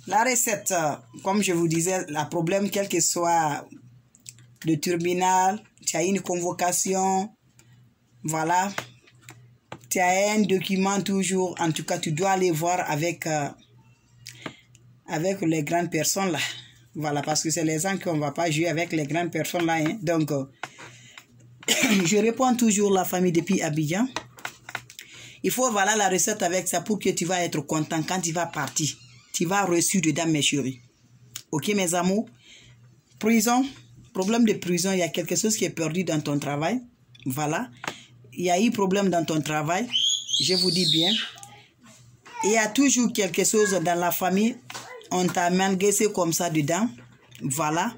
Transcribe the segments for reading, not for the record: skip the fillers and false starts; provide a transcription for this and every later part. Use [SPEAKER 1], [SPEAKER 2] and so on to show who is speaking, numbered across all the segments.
[SPEAKER 1] La recette, comme je vous disais, le problème, quel que soit le tribunal, tu as une convocation, voilà, tu as un document toujours, en tout cas, tu dois aller voir avec, avec les grandes personnes là. Voilà, parce que c'est les gens qu'on ne va pas jouer avec les grandes personnes là. Hein. Donc, je réponds toujours la famille depuis Abidjan. Il faut, voilà, la recette avec ça pour que tu vas être content quand tu vas partir. Tu vas reçu dedans, mes chéris. Ok, mes amours? Prison, problème de prison, il y a quelque chose qui est perdu dans ton travail. Voilà. Il y a eu problème dans ton travail. Je vous dis bien. Il y a toujours quelque chose dans la famille. On t'a mangué comme ça dedans. Voilà.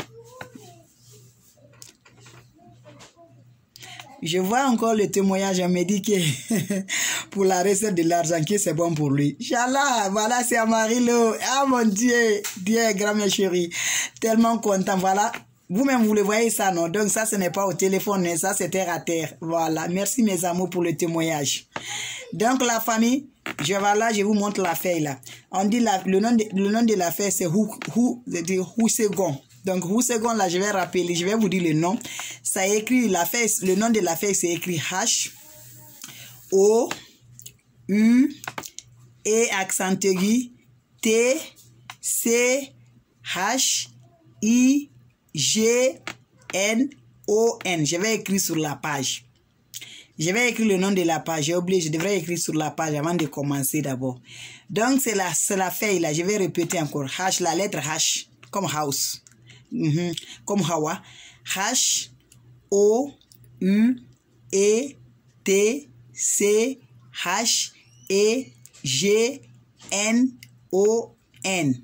[SPEAKER 1] Je vois encore le témoignage, on me dit que pour la recette de l'argent, que c'est bon pour lui. Inch'Allah, voilà, c'est Amarilo. Ah mon Dieu, Dieu, grand mes chéris. Tellement content, voilà. Vous-même, vous le voyez ça, non? Donc ça, ce n'est pas au téléphone, mais ça, c'est terre à terre. Voilà, merci mes amours pour le témoignage. Donc la famille, je vous montre la feuille là. On dit le nom de la feuille, c'est Housegon. Donc, Housegon, là, je vais rappeler, je vais vous dire le nom. Ça écrit, la feuille, le nom de la feuille, c'est écrit H, O, U, E, accent aigu, T, C, H, I, G, N, O, N. Je vais écrire sur la page. Je vais écrire le nom de la page. J'ai oublié, je devrais écrire sur la page avant de commencer d'abord. Donc, c'est la feuille, là. Je vais répéter encore. H, la lettre H, comme house. Comme Hawa. H O U E T C H E G N O N.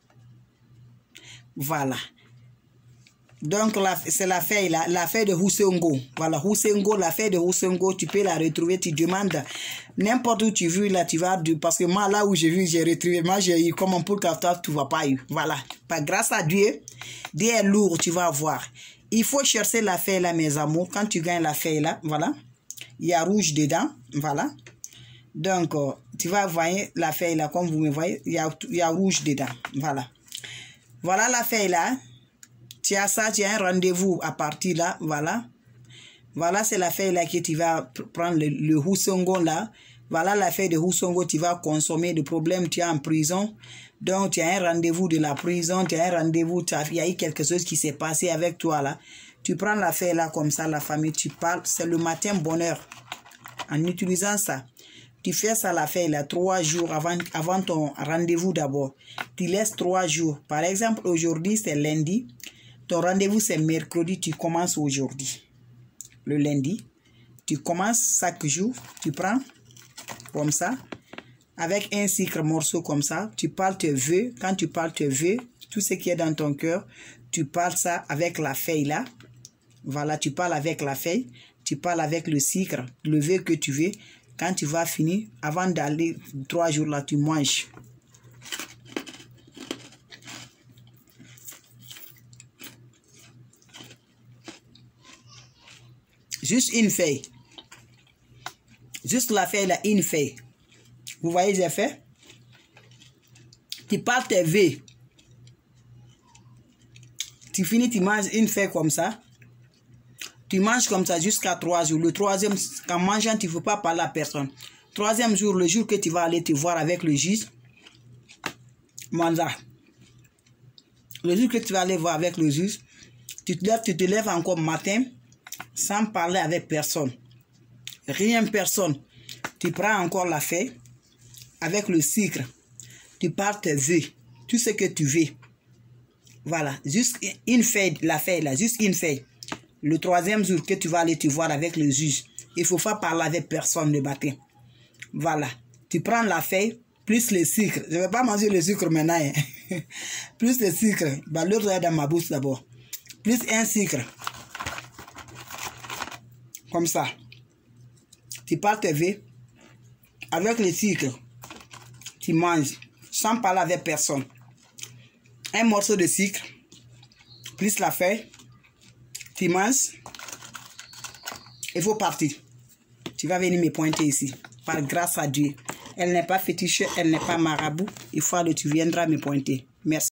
[SPEAKER 1] Voilà. Donc c'est la feuille là, la feuille de Housengo. Voilà, Housengo, la feuille de Housengo, tu peux la retrouver, tu demandes n'importe où tu veux là, tu vas parce que moi là où j'ai vu, j'ai retrouvé, moi j'ai eu comme un pour capteur, tu vas pas eu. Voilà. Pas grâce à Dieu, Dieu est lourd, tu vas voir. Il faut chercher la feuille là, mes amours. Quand tu gagnes la feuille là, voilà, il y a rouge dedans, voilà. Donc tu vas voir la feuille là, comme vous me voyez, il y a rouge dedans, voilà. Voilà la feuille là. Tu as ça, tu as un rendez-vous à partir là, voilà. Voilà, c'est la feuille là que tu vas prendre le Housengo là. Voilà la feuille de Housengo, tu vas consommer. Le problème, tu es en prison. Donc, tu as un rendez-vous de la prison, tu as un rendez-vous, il y a eu quelque chose qui s'est passé avec toi là. Tu prends la feuille là comme ça, la famille, tu parles. C'est le matin bonheur. En utilisant ça, tu fais ça la feuille là 3 jours avant ton rendez-vous d'abord. Tu laisses 3 jours. Par exemple, aujourd'hui, c'est lundi. Ton rendez-vous, c'est mercredi, tu commences aujourd'hui. Le lundi, tu commences chaque jour, tu prends comme ça, avec un sucre morceau comme ça, tu parles tes vœux. Quand tu parles tes vœux, tout ce qui est dans ton cœur, tu parles ça avec la feuille là. Voilà, tu parles avec la feuille, tu parles avec le sucre, le vœu que tu veux. Quand tu vas finir, avant d'aller 3 jours là, tu manges. Juste une feuille. Juste la feuille là, une feuille. Vous voyez, j'ai fait. Tu parles tes vœux. Tu finis, tu manges une feuille comme ça. Tu manges comme ça jusqu'à 3 jours. Le 3e, en mangeant, tu ne faut pas parler à personne. 3e jour, le jour que tu vas aller te voir avec le juge, mandat. Le jour que tu vas aller voir avec le juge, tu te lèves encore matin sans parler avec personne. Rien, personne. Tu prends encore la feuille avec le sucre. Tu parles tes vœux. Tout ce que tu veux. Voilà. Juste une feuille, la feuille là. Juste une feuille. Le 3e jour que tu vas aller te voir avec le juge, il ne faut pas parler avec personne le matin. Voilà. Tu prends la feuille plus le sucre. Je ne vais pas manger le sucre maintenant. Hein. Plus le sucre. Bah, l'autre est dans ma bouche d'abord. Plus un sucre. Comme ça. Tu parles tes vœux. Avec le sucre. Tu manges. Sans parler avec personne. Un morceau de sucre. Plus la feuille. Tu manges. Il faut partir. Tu vas venir me pointer ici. Par grâce à Dieu. Elle n'est pas fétiche, elle n'est pas marabout. Une fois que tu viendras me pointer. Merci.